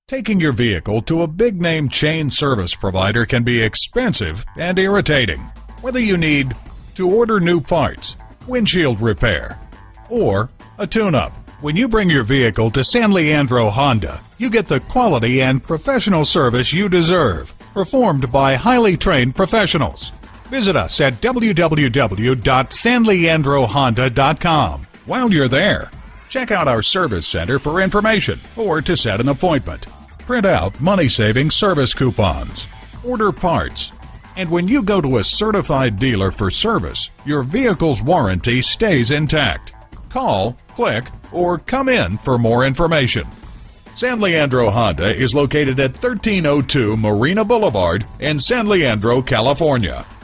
Taking your vehicle to a big-name chain service provider can be expensive and irritating. Whether you need to order new parts, windshield repair, or a tune-up, when you bring your vehicle to San Leandro Honda, you get the quality and professional service you deserve, performed by highly trained professionals. Visit us at www.sanleandrohonda.com. While you're there, check out our service center for information or to set an appointment. Print out money-saving service coupons. Order parts. And when you go to a certified dealer for service, your vehicle's warranty stays intact. Call, click, or come in for more information. San Leandro Honda is located at 1302 Marina Boulevard in San Leandro, California.